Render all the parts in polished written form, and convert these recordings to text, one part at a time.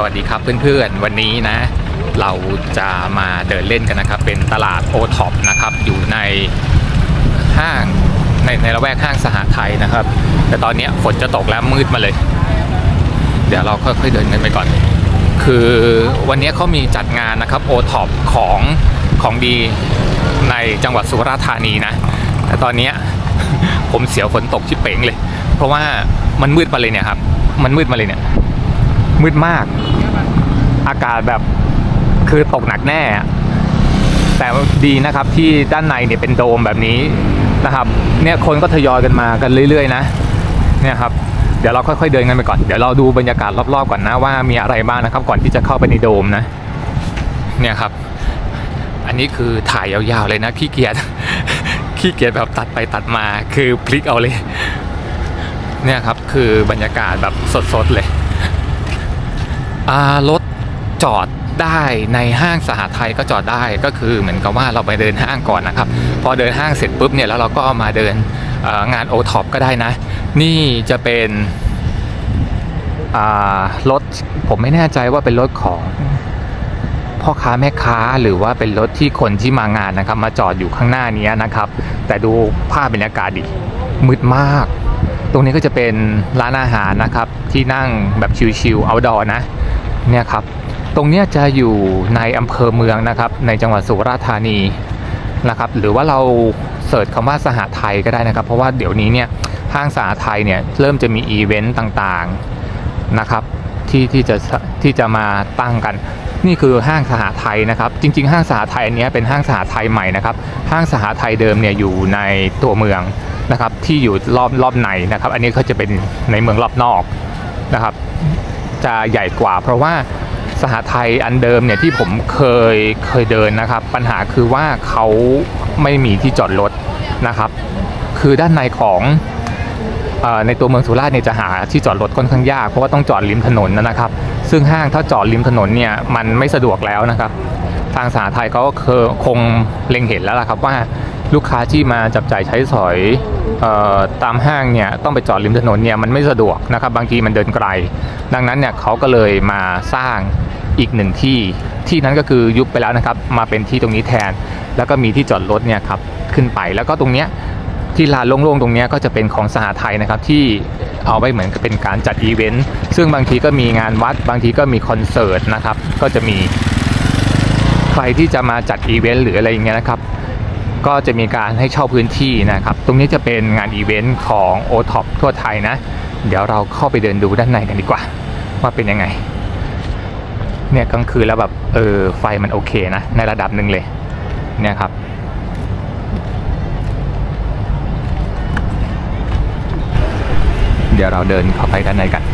วัสดีครับเพื่อนๆวันนี้นะเราจะมาเดินเล่นกันนะครับเป็นตลาดโอท็อปนะครับอยู่ในห้างในละแวกห้างสหไทยนะครับแต่ตอนนี้ฝนจะตกแล้วมืดมาเลยเดี๋ยวเราค่อยๆเดินกันไปก่อนคือวันนี้เขามีจัดงานนะครับโอท็อปของดีในจังหวัดสุราษฎร์ธานีนะแต่ตอนนี้ผมเสียวฝนตกชิบเป๋งเลยเพราะว่ามันมืดมาเลยเนี่ยครับมันมืดมาเลยเนี่ยมืดมากอากาศแบบคือตกหนักแน่แต่ดีนะครับที่ด้านในเนี่ยเป็นโดมแบบนี้นะครับเนี่ยคนก็ทยอยกันมากันเรื่อยๆนะเนี่ยครับเดี๋ยวเราค่อยๆเดินกันไปก่อนเดี๋ยวเราดูบรรยากาศรอบๆก่อนนะว่ามีอะไรบ้างนะครับก่อนที่จะเข้าไปในโดมนะเนี่ยครับอันนี้คือถ่ายยาวๆเลยนะขี้เกียจแบบตัดไปตัดมาคือพลิกเอาเลยเนี่ยครับคือบรรยากาศแบบสดๆเลยรถจอดได้ในห้างสหไทยก็จอดได้ก็คือเหมือนกับว่าเราไปเดินห้างก่อนนะครับพอเดินห้างเสร็จปุ๊บเนี่ยแล้วเราก็มาเดินงานโอท็อปก็ได้นะนี่จะเป็นรถผมไม่แน่ใจว่าเป็นรถของพ่อค้าแม่ค้าหรือว่าเป็นรถที่คนที่มางานนะครับมาจอดอยู่ข้างหน้านี้นะครับแต่ดูภาพบรรยากาศดิมืดมากตรงนี้ก็จะเป็นร้านอาหารนะครับที่นั่งแบบชิลๆเอาท์ดอร์นะเนี่ยครับตรงนี้จะอยู่ในอำเภอเมืองนะครับในจังหวัดสุราษฎร์ธานีนะครับหรือว่าเราเสิร์ชคำว่าสหไทยก็ได้นะครับเพราะว่าเดี๋ยวนี้เนี่ยห้างสหไทยเนี่ยเริ่มจะมีอีเวนต์ต่างๆนะครับที่จะมาตั้งกันนี่คือห้างสหไทยนะครับจริงๆห้างสหไทยอันนี้เป็นห้างสหไทยใหม่นะครับห้างสหไทยเดิมเนี่ยอยู่ในตัวเมืองนะครับที่อยู่รอบในนะครับอันนี้เขาจะเป็นในเมืองรอบนอกนะครับจะใหญ่กว่าเพราะว่าสหไทยอันเดิมเนี่ยที่ผมเคยเดินนะครับปัญหาคือว่าเขาไม่มีที่จอดรถนะครับคือด้านในของในตัวเมืองสุราษฎร์เนี่ยจะหาที่จอดรถค่อนข้างยากเพราะว่าต้องจอดริมถนนนะครับซึ่งห้างถ้าจอดริมถนนเนี่ยมันไม่สะดวกแล้วนะครับทางสหไทยเขาก็คงเล็งเห็นแล้วล่ะครับว่าลูกค้าที่มาจับจ่ายใช้สอยตามห้างเนี่ยต้องไปจอดริมถนนเนี่ยมันไม่สะดวกนะครับบางทีมันเดินไกลดังนั้นเนี่ยเขาก็เลยมาสร้างอีกหนึ่งที่นั้นก็คือยุบไปแล้วนะครับมาเป็นที่ตรงนี้แทนแล้วก็มีที่จอดรถเนี่ยครับขึ้นไปแล้วก็ตรงเนี้ยที่ลานโล่งๆตรงนี้ก็จะเป็นของสหไทยนะครับที่เอาไว้เหมือนกับเป็นการจัดอีเวนต์ซึ่งบางทีก็มีงานวัดบางทีก็มีคอนเสิร์ตนะครับก็จะมีใครที่จะมาจัดอีเวนต์หรืออะไรอย่างเงี้ยนะครับก็จะมีการให้เช่าพื้นที่นะครับตรงนี้จะเป็นงานอีเวนต์ของโอท็อปทั่วไทยนะเดี๋ยวเราเข้าไปเดินดูด้านในกันดีกว่าว่าเป็นยังไงเนี่ยกลางคืนแล้วแบบไฟมันโอเคนะในระดับหนึ่งเลยเนี่ยครับเดี๋ยวเราเดินเข้าไปด้านในกัน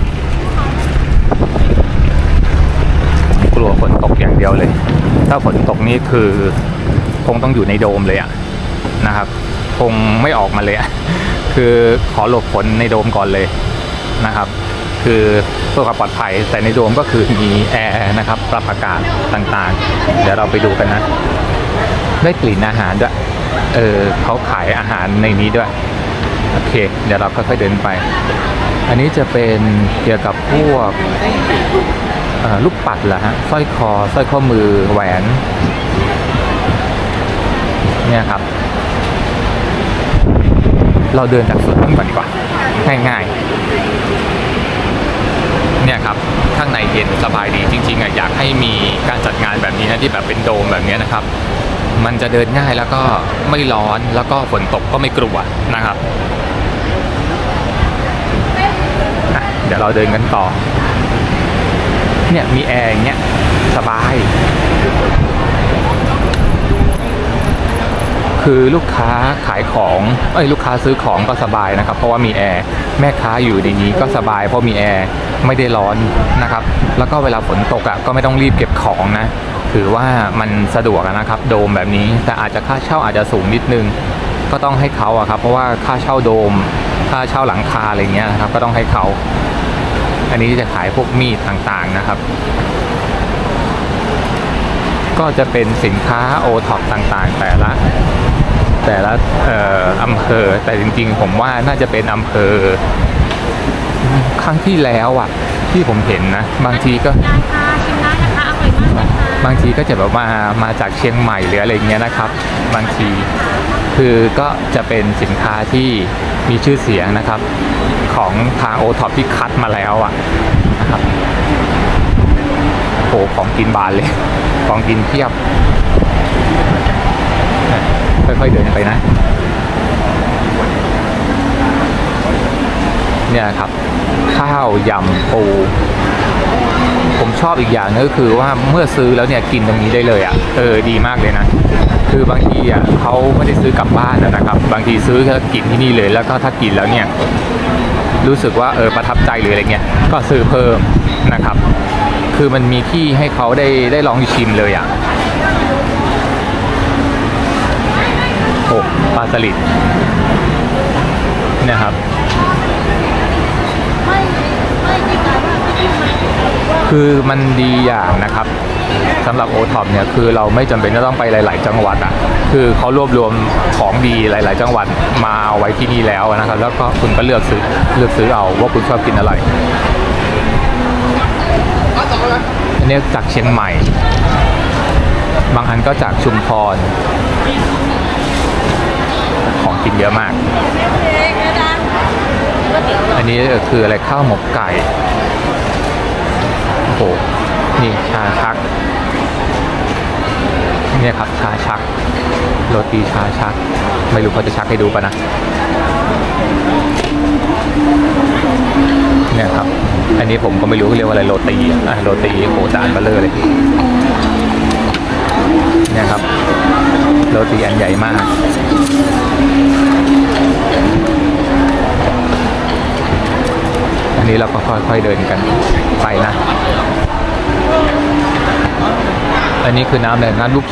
ผมกลัวฝนตกอย่างเดียวเลยถ้าฝนตกนี่คือคงต้องอยู่ในโดมเลยนะครับคงไม่ออกมาเลยคือขอหลบฝนในโดมก่อนเลยนะครับคือเพื่อความปลอดภัยแต่ในโดมก็คือมีแอร์นะครับปรับอากาศต่างๆเดี๋ยวเราไปดูกันนะได้กลิ่นอาหารด้วยเขาขายอาหารในนี้ด้วยโอเคเดี๋ยวเราค่อยๆเดินไปอันนี้จะเป็นเกี่ยวกับพวกลูกปัดเหรอฮะสร้อยข้อมือแหวนเนี่ยครับเราเดินจากส่วนนั้นก่อนดีกว่าง่ายๆเนี่ยครับข้างในเย็นสบายดีจริงๆอยากให้มีการจัดงานแบบนี้นะที่แบบเป็นโดมแบบนี้นะครับมันจะเดินง่ายแล้วก็ไม่ร้อนแล้วก็ฝนตกก็ไม่กลัวนะครับเดี๋ยวเราเดินกันต่อเนี่ยมีแอร์อย่างเงี้ยสบายคือลูกค้าขายของลูกค้าซื้อของก็สบายนะครับเพราะว่ามีแอร์แม่ค้าอยู่ในนี้ก็สบายเพราะมีแอร์ไม่ได้ร้อนนะครับแล้วก็เวลาฝนตกก็ไม่ต้องรีบเก็บของนะถือว่ามันสะดวกนะครับโดมแบบนี้แต่อาจจะค่าเช่าอาจจะสูงนิดนึงก็ต้องให้เขาครับเพราะว่าค่าเช่าโดมค่าเช่าหลังคาอะไรเงี้ยนะครับก็ต้องให้เขาอันนี้จะขายพวกมีดต่างๆนะครับก็จะเป็นสินค้าโอท็อปต่างๆแต่ละอำเภอแต่จริงๆผมว่าน่าจะเป็นอำเภอครั้งที่แล้วอ่ะที่ผมเห็นนะบางทีก็ชิมได้นะคะอร่อยมากเลยค่ะบางทีก็จะแบบมาจากเชียงใหม่หรืออะไรเงี้ยนะครับบางทีคือก็จะเป็นสินค้าที่มีชื่อเสียงนะครับของทางโอท็อปที่คัดมาแล้วอ่ะนะครับโอ้ของกินบานเลยของกินเพียบค่อยๆเดินไปนะเนี่ยครับข้าวยำปูผมชอบอีกอย่างนึงก็คือว่าเมื่อซื้อแล้วเนี่ยกินตรงนี้ได้เลยอ่ะดีมากเลยนะคือบางทีอ่ะเขาไม่ได้ซื้อกลับบ้านนะครับบางทีซื้อแค่กินที่นี่เลยแล้วก็ถ้ากินแล้วเนี่ยรู้สึกว่าประทับใจหรืออะไรเงี้ยก็ซื้อเพิ่มนะครับคือมันมีที่ให้เขาได้ลองชิมเลยอ่ะโอ้ปลาสลิดนะครับคือมันดีอย่างนะครับสำหรับโอท็อปเนี่ยคือเราไม่จำเป็นจะต้องไปหลายๆจังหวัดอ่ะคือเขารวบรวมของดีหลายๆจังหวัดมาเอาไว้ที่นี่แล้วนะครับแล้วก็คุณก็เลือกซื้อเอาว่าคุณชอบกินอะไรอันนี้จากเชียงใหม่บางอันก็จากชุมพรของกินเยอะมากอันนี้คืออะไรข้าวหมกไก่โอ้โหนี่ชาชักเนี่ยครับชาชักโรตีชาชักไม่รู้เขาจะชักให้ดูป่ะนะเนี่ยครับอันนี้ผมก็ไม่รู้เรียกว่าอะไรโรตีโรตีโหจานเบลเลอร์เลยเนี่ยครับโรตีอันใหญ่มากอันนี้เราก็ค่อยๆเดินกันไปนะอันนี้คือน้ำอะไรนะลูก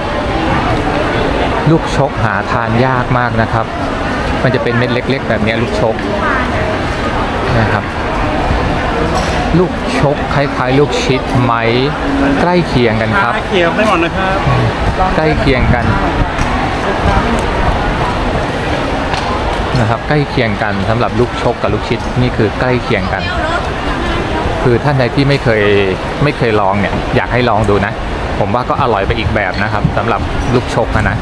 ชกหาทานยากมากนะครับมันจะเป็นเม็ดเล็กๆแบบนี้ลูกชกนะครับลูกชกคล้ายๆลูกชิดไหมใกล้เคียงกันครับเคียงไม่หมดนะครับใกล้เคียงกันนะครับใกล้เคียงกันสำหรับลูกชกกับลูกชิดนี่คือใกล้เคียงกันคือท่านใดที่ไม่เคยลองเนี่ยอยากให้ลองดูนะผมว่าก็อร่อยไปอีกแบบนะครับสำหรับลูกชกนะ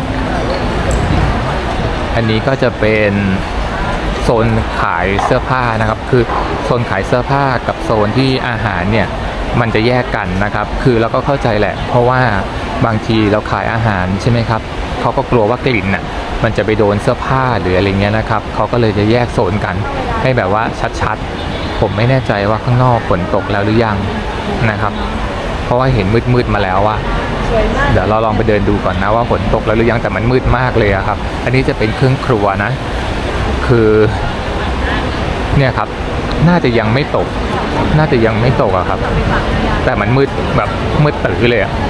อันนี้ก็จะเป็นโซนขายเสื้อผ้านะครับคือโซนขายเสื้อผ้ากับโซนที่อาหารเนี่ยมันจะแยกกันนะครับคือเราก็เข้าใจแหละเพราะว่าบางทีเราขายอาหารใช่ไหมครับเขาก็กลัวว่ากลิ่นน่ะมันจะไปโดนเสื้อผ้าหรืออะไรเงี้ยนะครับเขาก็เลยจะแยกโซนกันให้แบบว่าชัดๆผมไม่แน่ใจว่าข้างนอกฝนตกแล้วหรือยังนะครับเพราะว่าเห็นมืดๆมาแล้วว่าเดี๋ยวเราลองไปเดินดูก่อนนะว่าฝนตกแล้วหรือยังแต่มันมืดมากเลยครับอันนี้จะเป็นเครื่องครัวนะคือเนี่ยครับน่าจะยังไม่ตกอะครับแต่มันมืดแบบมืดตื้อเลยอะ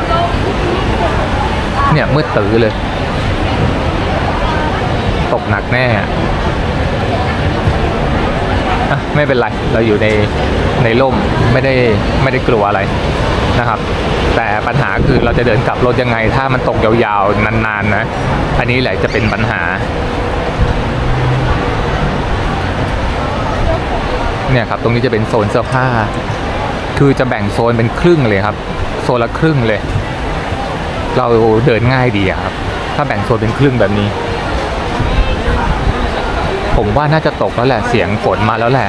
เนี่ยมืดตื้อเลยตกหนักแน่ไม่เป็นไรเราอยู่ในร่มไม่ได้กลัวอะไรนะครับแต่ปัญหาคือเราจะเดินกลับรถยังไงถ้ามันตกยาวๆนานๆนะอันนี้แหละจะเป็นปัญหาเนี่ยครับตรงนี้จะเป็นโซนเสื้อผ้าคือจะแบ่งโซนเป็นครึ่งเลยครับโซนละครึ่งเลยเราเดินง่ายดีครับถ้าแบ่งโซนเป็นครึ่งแบบนี้ผมว่าน่าจะตกแล้วแหละเสียงฝนมาแล้วแหละ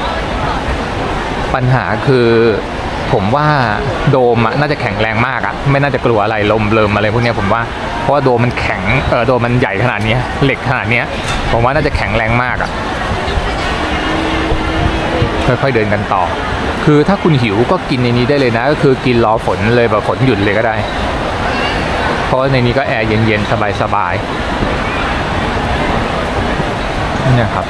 ปัญหาคือผมว่าโดมน่าจะแข็งแรงมากไม่น่าจะกลัวอะไรลมเริมอะไรพวกนี้ผมว่าเพราะว่าโดมมันแข็งโดมมันใหญ่ขนาดนี้เหล็กขนาดนี้ผมว่าน่าจะแข็งแรงมากค่อยๆเดินกันต่อคือถ้าคุณหิวก็กินในนี้ได้เลยนะก็คือกินรอฝนเลยแบบฝนหยุดเลยก็ได้เพราะในนี้ก็แอร์เย็นๆสบายๆเนี่ยครับ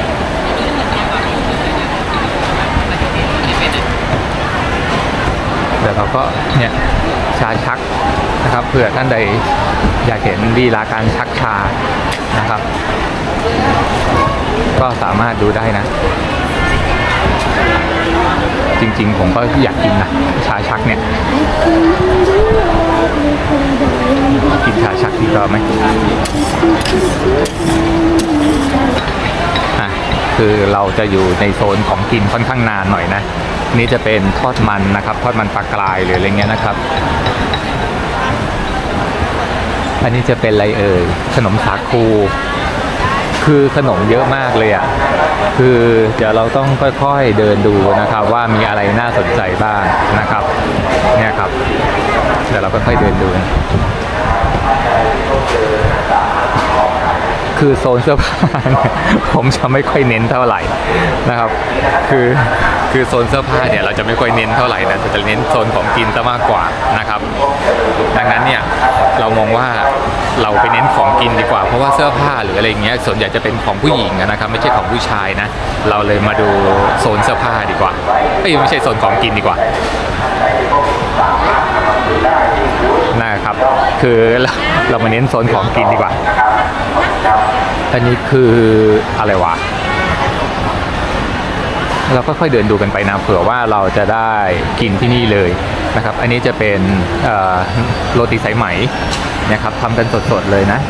เดี๋ยวเราก็เนี่ยชาชักนะครับเผื่อท่านใดอยากเห็นลีลาการชักชานะครับก็สามารถดูได้นะจริงๆผมก็อยากกินนะชาชักเนี่ยกินชาชักดีกว่าไหมคือเราจะอยู่ในโซนของกินค่อนข้างนานหน่อยนะนี่จะเป็นทอดมันนะครับทอดมันปลากรายหรืออะไรเงี้ยนะครับอันนี้จะเป็นอะไรเอ่ยขนมสาคูคือขนมเยอะมากเลยอ่ะคือเดี๋ยวเราต้องค่อยๆเดินดูนะครับว่ามีอะไรน่าสนใจบ้างนะครับเนี่ยครับเดี๋ยวเราค่อยๆเดินดูคือโซนเสื้อผ้าเนี่ยผมจะไม่ค่อยเน้นเท่าไหร่นะครับคือโซนเสื้อผ้าเนี่ยเราจะไม่ค่อยเน้นเท่าไหร่นะจะเน้นโซนของกินซะมากกว่านะครับดังนั้นเนี่ยเรามองว่าเราไปเน้นของกินดีกว่าเพราะว่าเสื้อผ้าหรืออะไรเงี้ยส่วนใหญ่จะเป็นของผู้หญิงนะครับไม่ใช่ของผู้ชายนะเราเลยมาดูโซนเสื้อผ้าดีกว่าไม่ใช่โซนของกินดีกว่านะครับคือเรามาเน้นโซนของกินดีกว่าอันนี้คืออะไรวะเราก็ค่อยเดินดูกันไปนะเผื่อว่าเราจะได้กินที่นี่เลยนะครับอันนี้จะเป็นโรตีสายไหมนะครับทำกันสดๆเลยนะ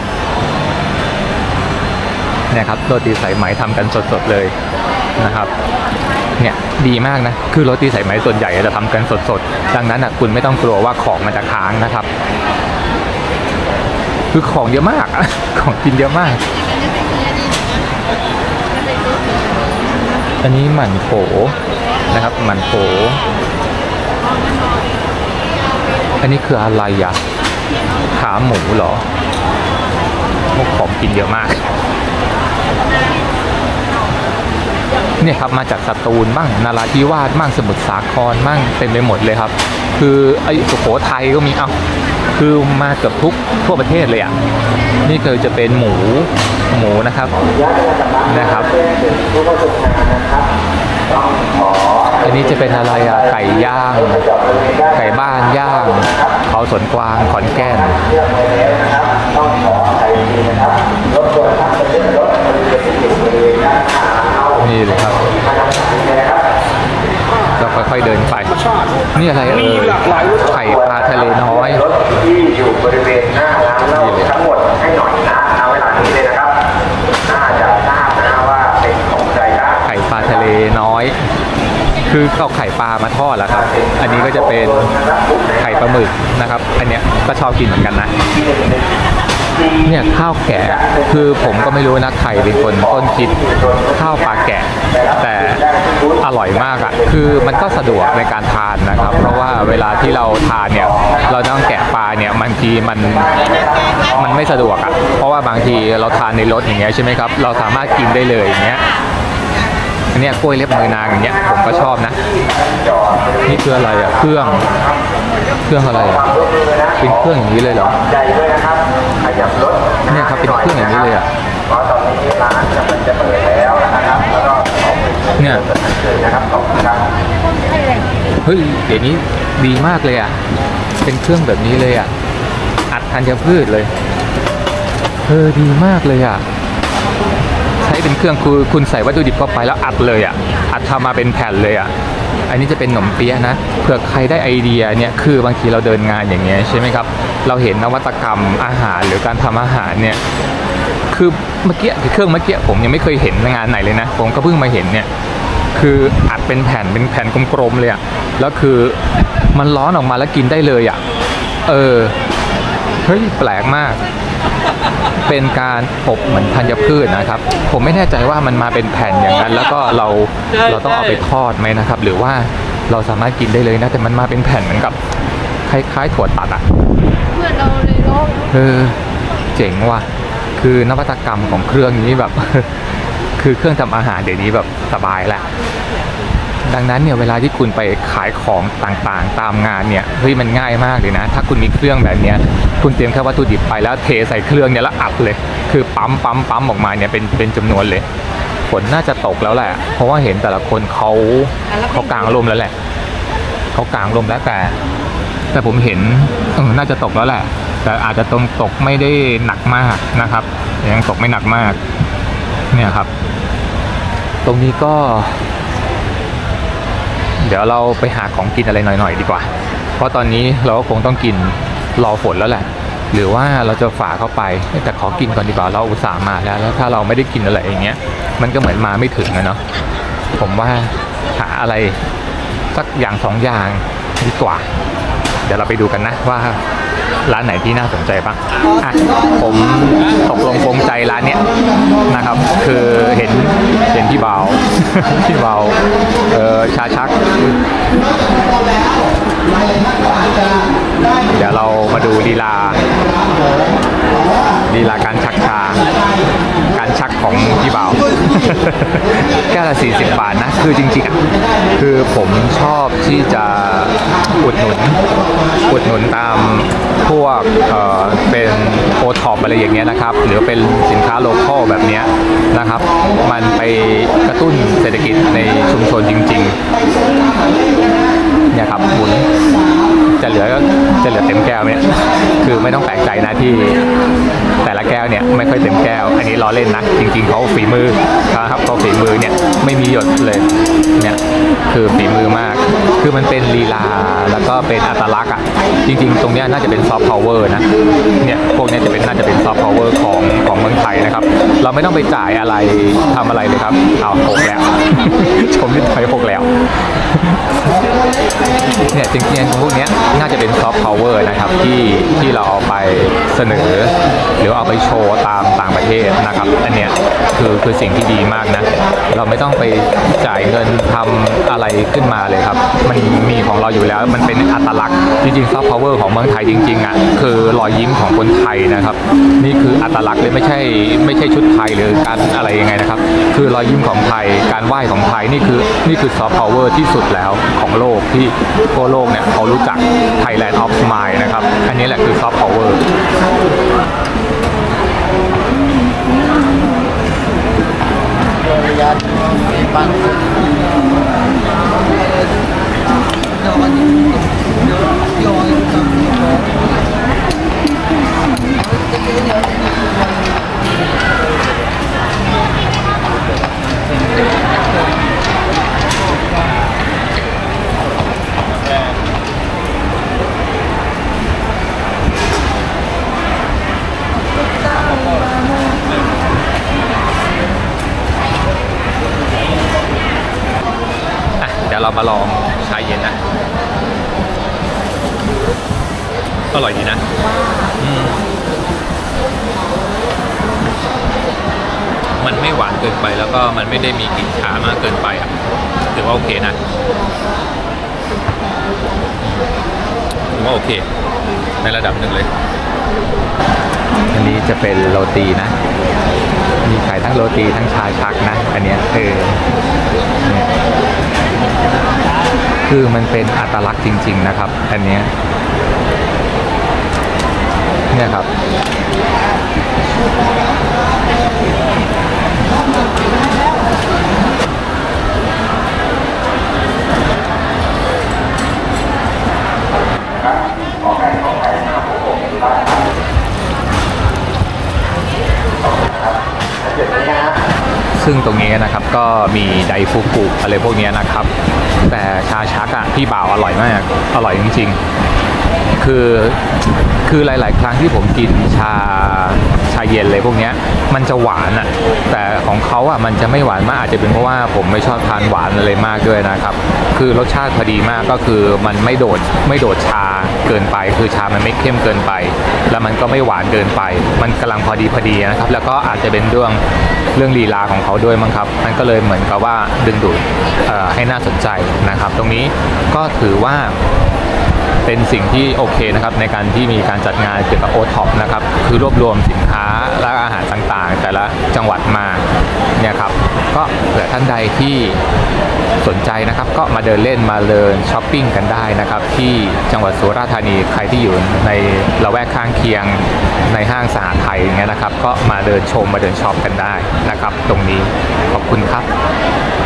เนี่ยครับโรตีสายไหมทำกันสดๆเลยนะครับเนี่ยดีมากนะคือโรตีสายไหมส่วนใหญ่จะทำกันสดๆดังนั้นคุณไม่ต้องกลัวว่าของมันจะค้างนะครับคือของเยอะมากของกินเยอะมากอันนี้หมั่นโถนะครับหมั่นโถอันนี้คืออะไรอ่ะขาหมูเหรอของกินเยอะมากเนี่ยครับมาจากสตูลบ้างนราธิวาสบ้างสมุทรสาครบ้างเต็มไปหมดเลยครับคือไอ้สุโขทัยก็มีคือมาเกือบทั่วประเทศเลยอ่ะนี่คือจะเป็นหมูนะครับอันนี้จะเป็นอะไรอ่ะไก่ย่างไก่บ้านย่างเขาสวนกวางขอนแก่นนี่เลยครับเราค่อยๆเดินไปนี่อะไรไข่ปลาทะเลน้อยที่อยู่บริเวณหน้าร้านเราทั้งหมดให้หน่อยนะเอาเวลานี้เลยนะครับน่าจะทราบนะว่าเป็นของใครนะไข่ปลาทะเลน้อยคือเอาไข่ปลามาทอดแล้วครับอันนี้ก็จะเป็นไข่ปลาหมึกนะครับอันเนี้ยก็ชอบกินเหมือนกันนะเนี่ยข้าวแกะคือผมก็ไม่รู้นะใครเป็นคนต้นคิดข้าวปลาแกะแต่อร่อยมากอ่ะคือมันก็สะดวกในการทานนะครับเพราะว่าเวลาที่เราทานเนี่ยเราต้องแกะปลาเนี่ยบางทีมันไม่สะดวกอ่ะเพราะว่าบางทีเราทานในรถอย่างเงี้ยใช่ไหมครับเราสามารถกินได้เลยอย่างเงี้ยอันนี้กล้วยเล็บมือนางอย่างเงี้ยผมก็ชอบนะนี่คืออะไรอ่ะเครื่องอะไรอ่ะเป็นเครื่องอย่างนี้เลยเหรอเนี่ยครับเป็นเครื่องอย่างนี้เลยอ่ะเนี่ยเฮ้ยเดี๋ยวนี้ดีมากเลยอ่ะเป็นเครื่องแบบนี้เลยอ่ะอัดธัญพืชเลยดีมากเลยอ่ะใช้เป็นเครื่องคุณใส่วัตถุดิบเข้าไปแล้วอัดเลยอ่ะอัดทำมาเป็นแผ่นเลยอ่ะอันนี้จะเป็นขนมเปี๊ยะนะเผื่อใครได้ไอเดียเนี่ยคือบางทีเราเดินงานอย่างเงี้ยใช่ไหมครับเราเห็นนวัตกรรมอาหารหรือการทำอาหารเนี่ยคือเมื่อกี้เครื่องเมื่อกี้ผมยังไม่เคยเห็นงานไหนเลยนะผมก็เพิ่งมาเห็นเนี่ยคืออัดเป็นแผ่นกลมๆเลยอ่ะแล้วคือมันร้อนออกมาแล้วกินได้เลยอ่ะเฮ้ยแปลกมากเป็นการอบเหมือนธัญพืชนะครับผมไม่แน่ใจว่ามันมาเป็นแผ่นอย่างนั้นแล้วก็เราต้องเอาไปทอดไหมนะครับหรือว่าเราสามารถกินได้เลยนะแต่มันมาเป็นแผ่นเหมือนกับคล้ายๆถั่วตัดอ่ะเหมือนเราเลยโลกเจ๋งว่ะคือนวัตกรรมของเครื่องนี้แบบ คือเครื่องทำอาหารเดี๋ยวนี้แบบสบายแหละดังนั้นเนี่ยเวลาที่คุณไปขายของต่างๆตามงานเนี่ยเฮ้ยมันง่ายมากเลยนะถ้าคุณมีเครื่องแบบนี้คุณเตรียมแค่วัตถุดิบไปแล้วเทใส่เครื่องเนี่ยแล้วอัดเลยคือปั๊มออกมาเนี่ยเป็นจำนวนเลยฝนน่าจะตกแล้วแหละเพราะว่าเห็นแต่ละคนเขากางร่มแล้วแหละเขากางร่มแล้วแต่ผมเห็นน่าจะตกแล้วแหละแต่อาจจะตกไม่ได้หนักมากนะครับยังตกไม่หนักมากเนี่ยครับตรงนี้ก็เดี๋ยวเราไปหาของกินอะไรหน่อยๆดีกว่าเพราะตอนนี้เราก็คงต้องกินรอฝนแล้วแหละหรือว่าเราจะฝ่าเข้าไปแต่ขอกินก่อนดีกว่าเราอุตส่าห์มาแล้วถ้าเราไม่ได้กินอะไรอย่างเงี้ยมันก็เหมือนมาไม่ถึงนะเนาะผมว่าหาอะไรสักอย่าง2อย่างดีกว่าเดี๋ยวเราไปดูกันนะว่าร้านไหนที่น่าสนใจบ้างผมตกลงปรงใจร้านเนี้ยนะครับคือเห็นพี่เบา พี่เบาชาชักเดี๋ยวเรามาดูลีลาการชักชาการชักของพี่เบา แก้วละ40 บาทนะคือจริงๆอ่ะคือผมชอบที่จะอุดหนุนตามพวกเป็นโอท็อปอะไรอย่างเงี้ยนะครับหรือเป็นสินค้าโลคอลแบบเนี้ยนะครับมันไปกระตุ้นเศรษฐกิจในชุมชนจริงๆเนี่ยครับหมุนจะเหลือเต็มแก้วเนี่ยคือไม่ต้องแปลกใจนะที่แต่ละแก้วเนี่ยไม่ค่อยเต็มแก้วอันนี้ล้อเล่นนะจริงๆเขาฝีมือครับเขาฝีมือเนี่ยไม่มีหยดเลยเนี่ยคือฝีมือมากคือมันเป็นลีลาแล้วก็เป็นอัตลักษณ์อ่ะจริงๆตรงเนี้ยน่าจะเป็นซอฟต์พาวเวอร์นะเนี่ยพวกนี้น่าจะเป็นซอฟต์พาวเวอร์ของเมืองไทยนะครับเราไม่ต้องไปจ่ายอะไรทำอะไรเลยครับเอา6แล้ว ชมนิดหน่อย6แล้วเนี่ยจริงๆพวกนี้น่าจะเป็นซอฟต์พาวเวอร์นะครับที่เราเอาไปเสนอหรือเอาไปโชว์ตามต่างประเทศนะครับอันเนี้ยคือสิ่งที่ดีมากนะเราไม่ต้องไปจ่ายเงินทำอะไรขึ้นมาเลยครับมันมีของเราอยู่แล้วมันเป็นอัตลักษณ์จริงๆซอฟต์พาวเวอร์ของเมืองไทยจริงๆอ่ะคือรอยยิ้มของคนไทยนะครับนี่คืออัตลักษณ์เลยไม่ใช่ชุดไทยหรือการอะไรยังไงนะครับคือรอยยิ้มของไทยการไหว้ของไทยนี่คือซอฟต์พาวเวอร์ที่สุดแล้วของโลกที่ทั่วโลกเนี่ยเขารู้จัก Thailand of Smile นะครับอันนี้แหละคือซอฟต์พาวเวอร์เรามาลองชาเย็นนะอร่อยดีนะมันไม่หวานเกินไปแล้วก็มันไม่ได้มีกลิ่นชามากเกินไปอ่ะถือว่าโอเคนะถือว่าโอเคในระดับหนึ่งเลยอันนี้จะเป็นโรตีนะมีขายทั้งโรตีทั้งชาชักนะอันเนี้ยคือมันเป็นอัตลักษณ์จริงๆนะครับอันเนี้ยเนี่ยครับซึ่งตรงนี้นะครับก็มีไดฟุกุอะไรพวกนี้นะครับแต่ชาชักอ่ะพี่บ่าวอร่อยมากอร่อยจริงๆคือหลายๆครั้งที่ผมกินชาเย็นเลยพวกนี้มันจะหวานอ่ะแต่ของเขาอ่ะมันจะไม่หวานมากอาจจะเป็นเพราะว่าผมไม่ชอบทานหวานอะไรมากด้วยนะครับคือรสชาติพอดีมากก็คือมันไม่โดดชาเกินไปคือชามันไม่เข้มเกินไปแล้วมันก็ไม่หวานเกินไปมันกำลังพอดีนะครับแล้วก็อาจจะเป็นเรื่องลีลาของเขาด้วยมั้งครับมันก็เลยเหมือนกับว่าดึงดูดให้น่าสนใจนะครับตรงนี้ก็ถือว่าเป็นสิ่งที่โอเคนะครับในการที่มีการจัดงานเกี่ยวกับโอท็อปนะครับคือรวบรวมสินค้าและอาหารต่างๆแต่ละจังหวัดมาเนี่ยครับก็เผื่อท่านใดที่สนใจนะครับก็มาเดินเล่นมาเดินช้อปปิ้งกันได้นะครับที่จังหวัดสุราษฎร์ธานีใครที่อยู่ในละแวกข้างเคียงในห้างสหไทยอย่างเงี้ยนะครับก็มาเดินชมมาเดินช็อปกันได้นะครับตรงนี้ขอบคุณครับ